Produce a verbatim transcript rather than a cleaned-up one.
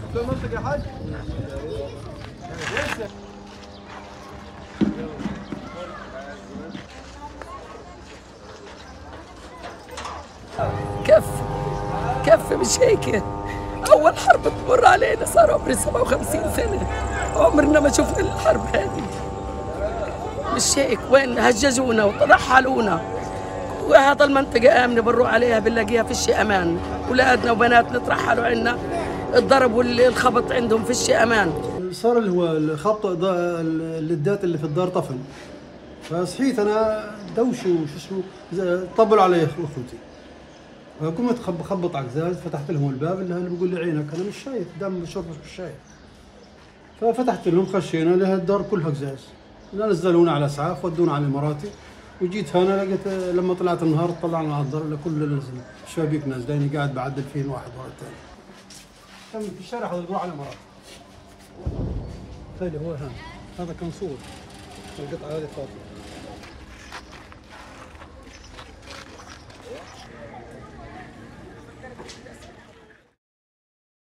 في المنطقة يا حاج؟ كف كف مش هيك. أول حرب تمر علينا صار عمري سبعة وخمسين سنة، عمرنا ما شفنا الحرب هذه. مش هيك، وين هججونا وترحلونا، وهذا المنطقة آمنة بنروح عليها بنلاقيها فيش أمان، أولادنا وبناتنا ترحلوا عنا، الضرب والخبط عندهم فيش أمان. صار اللي هو الخبط اللدات اللي في الدار طفل، فصحيت أنا دوشوا وشو اسمه طبلوا علي أخوتي، قمت خبط على القزاز، فتحت لهم الباب اللي بيقول لي عينك انا مش شايف دم بشرب مش شايف، ففتحت لهم خشينا لها الدار كلها قزاز، نزلونا على اسعاف ودونا على اماراتي، وجيت هنا لقيت لما طلعت النهار طلعنا على الدار كل نزل الشبابيك نازلين، قاعد بعدل فيهم واحد ورا الثاني. كم في الشارع هذا بروح على الامارات. هذا هو هنا، هذا كان صور القطعه هذه فاضيه.